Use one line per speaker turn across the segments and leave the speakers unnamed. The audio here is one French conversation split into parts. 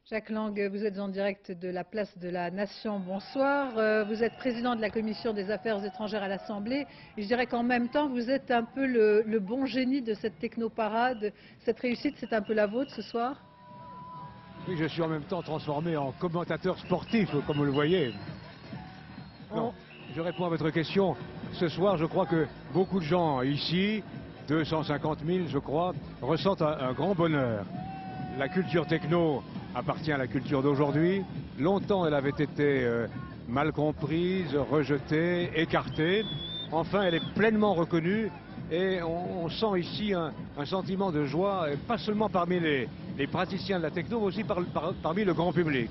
Jacques Lang, vous êtes en direct de la place de la Nation. Bonsoir. Vous êtes président de la Commission des Affaires étrangères à l'Assemblée. Et je dirais qu'en même temps, vous êtes un peu le bon génie de cette technoparade. Cette réussite, c'est un peu la vôtre ce soir?
Oui, je suis en même temps transformé en commentateur sportif, comme vous le voyez. Non, je réponds à votre question. Ce soir, je crois que beaucoup de gens ici, 250 000 je crois, ressentent un grand bonheur. La culture techno appartient à la culture d'aujourd'hui. Longtemps, elle avait été mal comprise, rejetée, écartée. Enfin, elle est pleinement reconnue et on sent ici un sentiment de joie, pas seulement parmi les praticiens de la techno, mais aussi parmi le grand public.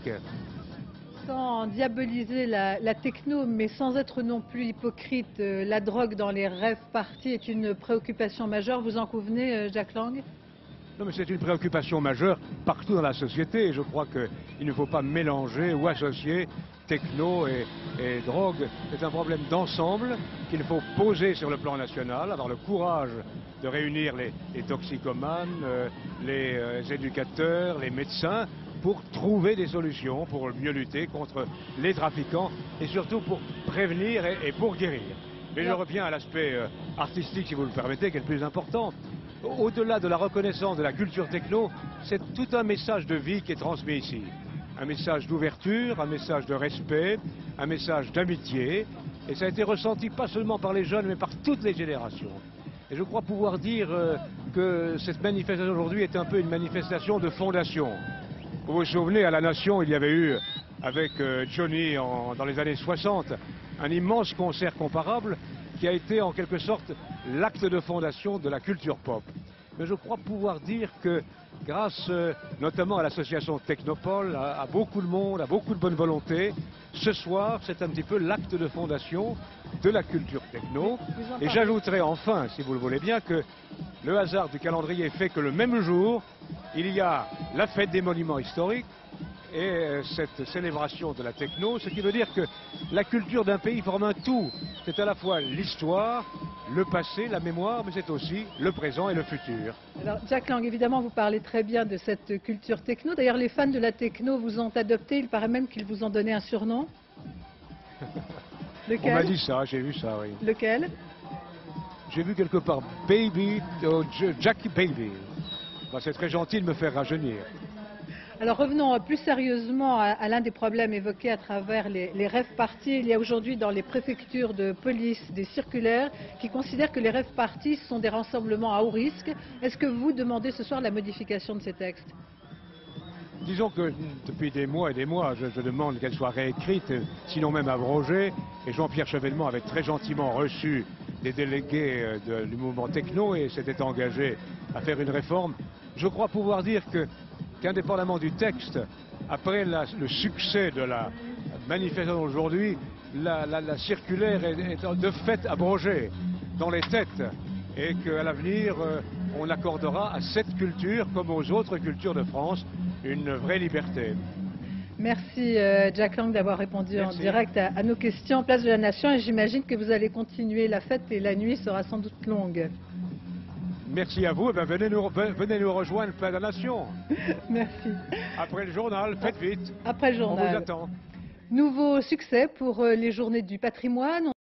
Sans diaboliser la techno, mais sans être non plus hypocrite, la drogue dans les rave parties est une préoccupation majeure. Vous en convenez, Jacques Lang?
Non, mais c'est une préoccupation majeure partout dans la société et je crois qu'il ne faut pas mélanger ou associer techno et drogue. C'est un problème d'ensemble qu'il faut poser sur le plan national, avoir le courage de réunir les toxicomanes, les éducateurs, les médecins, pour trouver des solutions, pour mieux lutter contre les trafiquants et surtout pour prévenir et pour guérir. Mais je reviens à l'aspect artistique, si vous le permettez, qui est le plus important. Au-delà de la reconnaissance de la culture techno, c'est tout un message de vie qui est transmis ici. Un message d'ouverture, un message de respect, un message d'amitié. Et ça a été ressenti pas seulement par les jeunes, mais par toutes les générations. Et je crois pouvoir dire que cette manifestation aujourd'hui est un peu une manifestation de fondation. Vous vous souvenez, à la Nation, il y avait eu, avec Johnny dans les années 60, un immense concert comparable qui a été en quelque sorte l'acte de fondation de la culture pop. Mais je crois pouvoir dire que grâce notamment à l'association Technopole, à beaucoup de monde, à beaucoup de bonne volonté, ce soir c'est un petit peu l'acte de fondation de la culture techno. Et j'ajouterai enfin, si vous le voulez bien, que le hasard du calendrier fait que le même jour, il y a la fête des monuments historiques et cette célébration de la techno, ce qui veut dire que la culture d'un pays forme un tout. C'est à la fois l'histoire, le passé, la mémoire, mais c'est aussi le présent et le futur.
Alors, Jacques Lang, évidemment, vous parlez très bien de cette culture techno. D'ailleurs, les fans de la techno vous ont adopté. Il paraît même qu'ils vous ont donné un surnom. Lequel?
On m'a dit ça, j'ai vu ça, oui.
Lequel?
J'ai vu quelque part Baby, Jackie Baby. Ben, c'est très gentil de me faire rajeunir.
Alors revenons plus sérieusement à l'un des problèmes évoqués à travers les rave parties. Il y a aujourd'hui dans les préfectures de police des circulaires qui considèrent que les rave parties sont des rassemblements à haut risque. Est-ce que vous demandez ce soir la modification de ces textes?
Disons que depuis des mois et des mois, je demande qu'elle soit réécrite, sinon même abrogée. Et Jean-Pierre Chevènement avait très gentiment reçu des délégués du mouvement techno et s'était engagé à faire une réforme. Je crois pouvoir dire qu'indépendamment du texte, après le succès de la manifestation d'aujourd'hui, la circulaire est de fait abrogée dans les têtes et qu'à l'avenir, on accordera à cette culture, comme aux autres cultures de France, une vraie liberté.
Merci Jacques Lang d'avoir répondu en direct à nos questions. Place de la Nation, et j'imagine que vous allez continuer la fête et la nuit sera sans doute longue.
Merci à vous, venez nous rejoindre, Place de la Nation.
Merci.
Après le journal, faites vite.
Après le journal.
On vous attend.
Nouveau succès pour les journées du patrimoine.